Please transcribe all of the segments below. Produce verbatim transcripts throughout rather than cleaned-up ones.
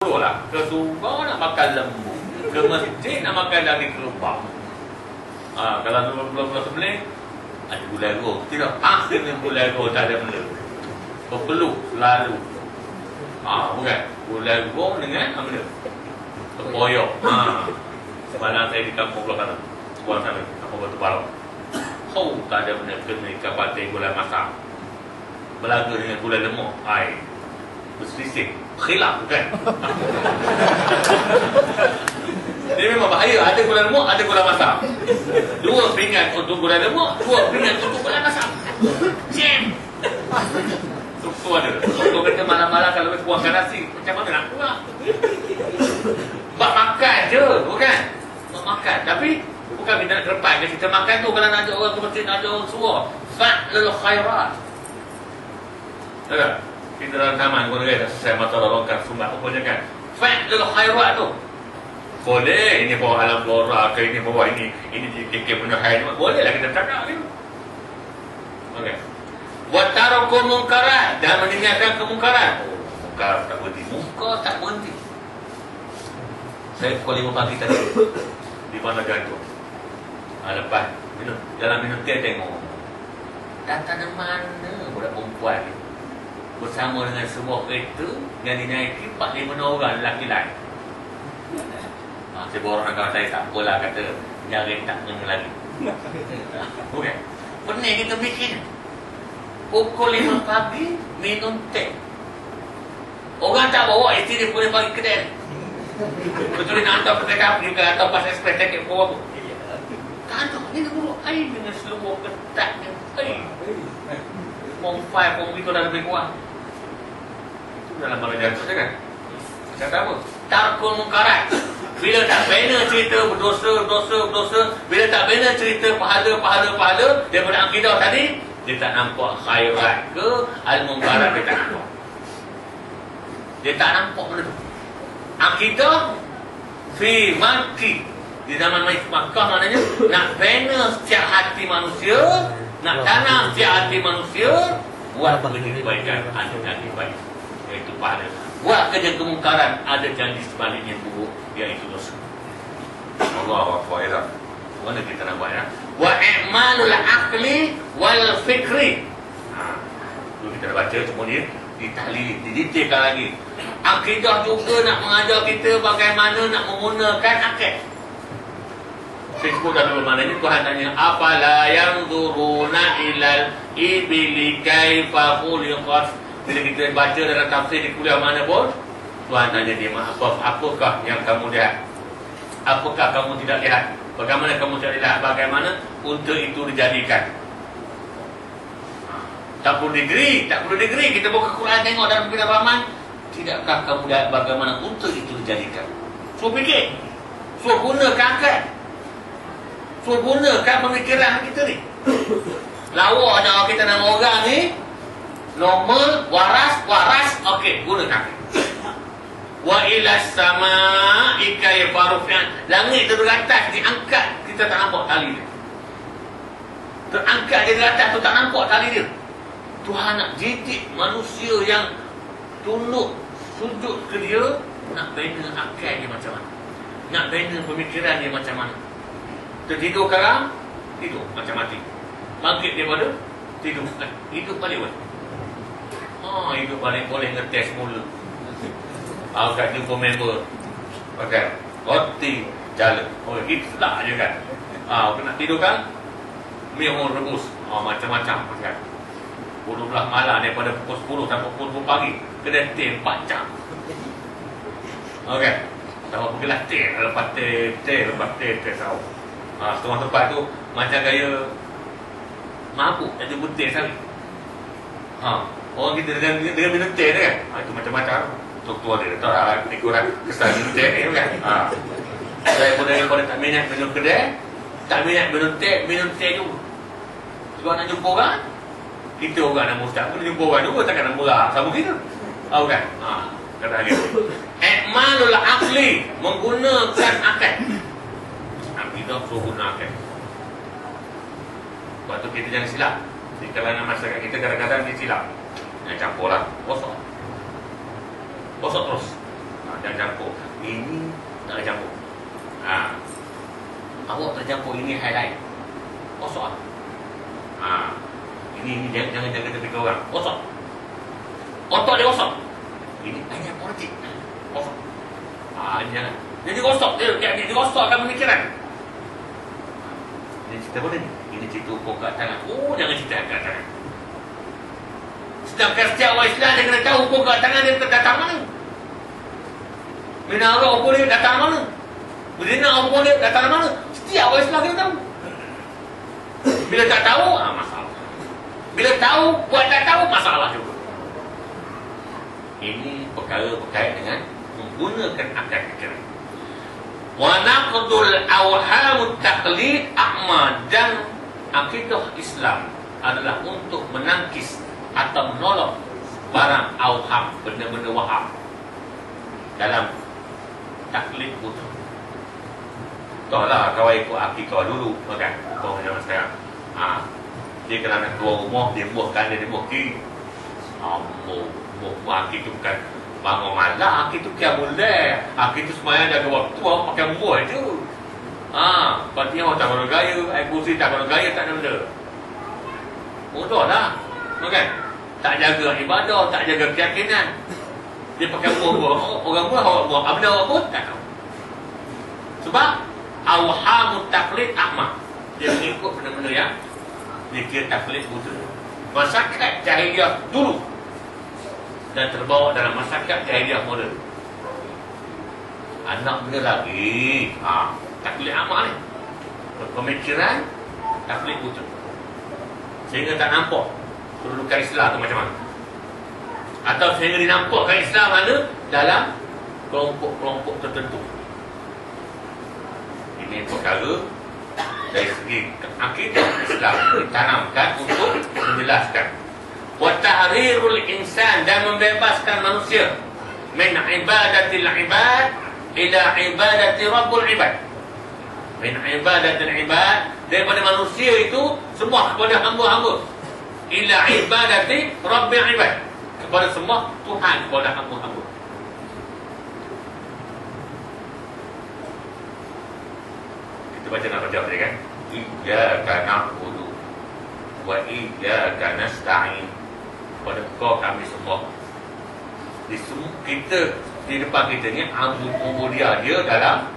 betul lah. Ke surau nak makan lembu, ke masjid nak makan daging kerbau. Ha, kalau bulan-bulan sembelih ada gulai roh. Tidak akhirnya gulai roh tak ada benda. Berpeluk selalu. Ha, bukan. Gulai roh dengan apa benda? Terpoyok. Ha. Semalam saya di kampung belah sana. Sebuah sana. Kampung Batu Balong. Oh, tak ada benda kena ikan batin gulai masak. Belaga dengan gulai lemak. Hai. Berselisih. Khilaf bukan? Dia memang bahaya. Ada gula lemak, ada gula masak. Dua pinggan untuk gula lemak, dua pinggan untuk gula masak. Jam. Tuktu ada. Tuktu kata malam-malam kalau kuahkan nasi, macam mana nak kuah? Bak makan je, bukan? Bak makan. Tapi bukan kita nak kerepat. Kita makan tu kalau nak ajak orang ke masjid, nak ajak orang suruh. Fa'lul khairat. Tak? Kita dalam taman pun ada selesai masalah longkar sumbat apa je kan. Fa'lul khairat tu. Boleh, ini bawa alam flora ke, ini bawa ini, ini K K punya hai. Bolehlah kita cakap ni. Okey. Wa taraku munkarat, dan meninggalkan kemungkaran. Oh, mungkar tak berhenti. Muka tak berhenti. Saya pukul lima pagi tadi di mana gantung. Ha, lepas minum, jalan minum teh tengok. Datang dari mana budak perempuan ni? Bersama dengan sebuah kereta yang dinaiki empat lima orang lelaki-lelaki. Ha, saya bawa orang kawan saya, tak apalah kata jaring tak kena lagi. Bukan? Pening kita bikin. Pukul lima pagi minum teh. Orang tak bawa isteri dia boleh pergi kedai. Kecuali nak hantar kedai pergi ke atau pas ekspres tiket bawa apa. Tak ada. Ini bawa air dengan seluruh ketatnya. Air. Pong five, pong itu dah lebih kuat. Itu dalam bala jantung kan? Kata apa? Tarkul munkarat. Bila tak bina cerita berdosa, berdosa, berdosa, bila tak bina cerita pahala, pahala, pahala daripada akidah tadi, dia tak nampak khairat ke al-munkarat, dia tak nampak. Dia tak nampak benda tu. Akidah fi maki. Di zaman Makkah maknanya nak bina setiap hati manusia, nak tanam setiap hati manusia, buat kerja kebaikan, ada janji baik, iaitu pahala. Buat kerja kemungkaran, ada janji sebaliknya buruk, iaitu dosa. Allahu Akbar. Ya. Mana kita nak buat ya? Wa i'malul aqli wal fikri. Ha. Dulu kita dah baca semua ni, ditahlil, didetailkan lagi. Akidah juga nak mengajar kita bagaimana nak menggunakan akal. Saya sebut dah dulu maknanya Tuhan tanya, afala yanzuruna ilal ibili kaifa khuliqat. Bila kita baca dalam tafsir di kuliah mana pun, Tuhan tanya dia, apa, apakah yang kamu lihat? Apakah kamu tidak lihat? Bagaimana kamu tidak lihat? Bagaimana unta itu dijadikan? Tak perlu degree, tak perlu degree. Kita buka Quran tengok dalam kitab Rahman. Tidakkah kamu lihat bagaimana unta itu dijadikan? So fikir, so gunakan akal, so gunakan pemikiran kita ni. Lawa je kita nama orang ni normal, waras, waras, okey, gunakan. Wa ila samaa'i kayfa rufi'at. Langit tu teratas diangkat, kita tak nampak tali dia. Terangkat dia teratas tu tak nampak tali dia. Tuhan nak didik manusia yang tunduk sujud ke dia, nak bina akal dia macam mana, nak bina pemikiran dia macam mana. Tertidur sekarang, tidur macam mati. Bangkit daripada tidur, eh, hidup balik boleh. Oh, hidup balik boleh ngetes mula. Aku kat jumpa member pakai roti jalan. Oh, itu sedap je kan. Ah, aku nak tidur kan, mi orang rebus, ah, macam-macam kan. Pukul dua belas malam daripada pukul sepuluh sampai pukul sepuluh pagi, kedai teh empat jam. Okey. Sama pergilah teh, lepas teh, teh, lepas teh, teh sahur. Ha, setengah tempat tu macam gaya mabuk, jadi putih sekali. Ha, orang kita dengan, dengan minum teh kan? Ha, itu macam-macam. Tua-tua dia, tahu lah, ikuran kesan minum teh ni kan? Ha. Saya pun daripada tak minat minum kedai, tak minat minum teh, minum teh juga. Sebab nak jumpa orang, kita orang nama ustaz pun jumpa orang juga, takkan nak murah sama kita. Tahu kan? Ha, kata gitu. I'malul aqli, menggunakan akal. Akidah suruh guna akal. Sebab tu kita jangan silap. Di kalangan masyarakat kita kadang-kadang dia silap. Jangan campur lah, kosong. Kosong terus. Ha, jangan campur. Ini tak campur. Ha. Awak tercampur ini highlight. Kosong. Ha. Ini ini jangan jangan jaga tepi orang. Kosong. Otak dia kosong. Ini hanya politik. Kosong. Ah, ha, jangan. Jadi kosong. Dia dia, dia kosongkan pemikiran. Ini cerita apa ni? Ini cerita hukum kat tangan. Oh, jangan cerita kat tangan. Sedangkan setiap orang Islam dia kena tahu hukum kat tangan dia datang mana. Minara hukum dia datang mana. Berzina hukum dia datang mana. Setiap orang Islam kena tahu. Bila tak tahu, ah, masalah. Bila tahu, buat tak tahu, masalah juga. Ini perkara berkait dengan menggunakan akal fikiran. Wa naqdul awhamut taqlid a'ma, dan akidah Islam adalah untuk menangkis atau menolak barang awham, benda-benda waham dalam taklid buta. Tahu lah kau ikut akikah dulu, kan? Kau zaman sekarang. Ha, dia kalau nak keluar rumah, dia buah kanan, dia buah kiri. Ambo, buah akik tu bukan bangun malam, akik tu kiam mulai. Akik tu semayang jaga waktu, awak pakai buah je. Ha, berarti awak tak guna gaya, air kursi tak guna gaya, tak ada benda. Mudah lah, kan? Tak jaga ibadah, tak jaga keyakinan. Dia pakai buah-buah. Orang buah, awak buah. Apa awak pun tak tahu. Sebab awhamut taklid a'ma. Dia mengikut benda-benda yang dia kira taklid buta. Masyarakat jahiliah dulu dan terbawa dalam masyarakat jahiliah moden. Anak benda lagi, ha, taklid a'ma ni. Pemikiran taklid buta. Sehingga tak nampak kedudukan Islam tu macam mana. Atau sehingga dinampakkan Islam ada dalam kelompok-kelompok tertentu. Ini perkara dari segi akidah Islam ditanamkan untuk menjelaskan. Wa tahrirul insan, dan membebaskan manusia min ibadatil ibad ila ibadati rabbul ibad. Min ibadatil ibad, daripada manusia itu semua kepada hamba-hamba, ila ibadati rabbil ibad, kepada semua Tuhan, kepada hamba-hamba. Kita baca nak baca tadi kan, iyyaka na'budu wa iyyaka nasta'in, kepada kau kami semua. Di semua kita, di depan kita ni ubudiyah dia dalam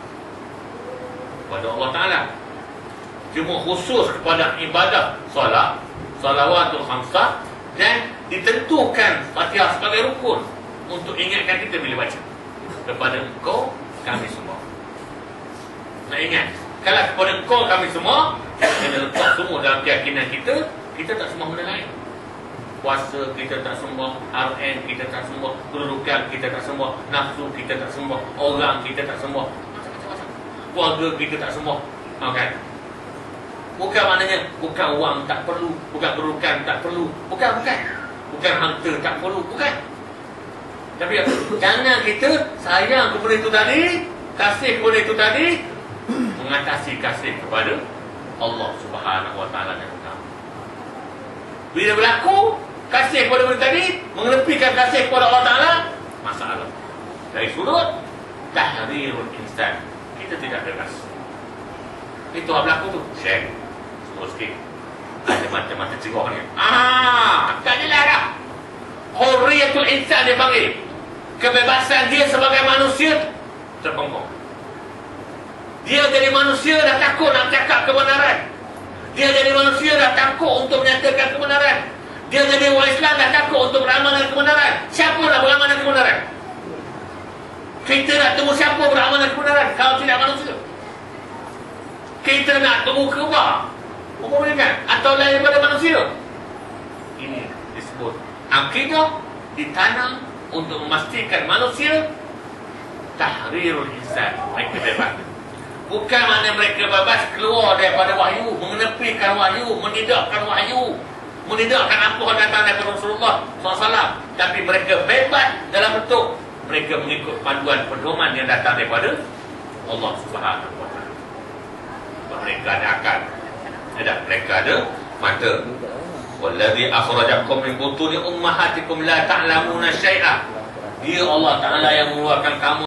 kepada Allah Ta'ala. Cuma khusus kepada ibadah solat, salawatul khamsah, dan ditentukan Fatihah sebagai rukun untuk ingatkan kita bila baca. Kepada engkau kami semua. Nak ingat, kalau kepada engkau kami semua, kita letak semua dalam keyakinan kita. Kita tak sembah benda lain. Puasa kita tak sembah, R N kita tak sembah, kedudukan kita tak sembah, nafsu kita tak sembah, orang kita tak sembah, macam-macam. Keluarga kita tak sembah. Ha, kan? Bukan maknanya bukan wang tak perlu, bukan kedudukan tak perlu, bukan, bukan. Bukan harta tak perlu, bukan. Tapi jangan kita sayang kepada itu tadi, kasih kepada itu tadi, mengatasi kasih kepada Allah Subhanahu Wa Taala dan kamu. Bila berlaku kasih kepada benda tadi, mengenepikan kasih kepada Allah Taala, masalah. Dari sudut tahrirul insan, kita tidak bebas. Itu apa berlaku tu? Share semua sikit. Ada macam-macam cerah ni. Ah, tak jelas dah. Hurriyatul insan dia panggil. Kebebasan dia sebagai manusia terpongkong. Dia jadi manusia dah takut nak cakap kebenaran. Dia jadi manusia dah takut untuk menyatakan kebenaran. Dia jadi orang Islam dah takut untuk beramal dengan kebenaran. Siapa nak beramal dengan kebenaran? Kita nak tunggu siapa beramal dengan kebenaran kalau tidak manusia? Kita nak tunggu kebah, kan? Atau lain daripada manusia? Ini disebut akidah ditanam untuk memastikan manusia tahrirul insan, mereka bebas. Bukan makna mereka bebas keluar daripada wahyu, mengenepikan wahyu, menidakkan wahyu, menidakkan apa yang datang daripada Rasulullah sallallahu alaihi wasallam. Tapi mereka bebas dalam bentuk mereka mengikut panduan pedoman yang datang daripada Allah Subhanahu Wa Taala. Mereka ada akal, ada mereka ada mata. Wallazi akhrajakum min butuni ummahatikum la ta'lamuna syai'a. Dia Allah Ta'ala yang mengeluarkan kamu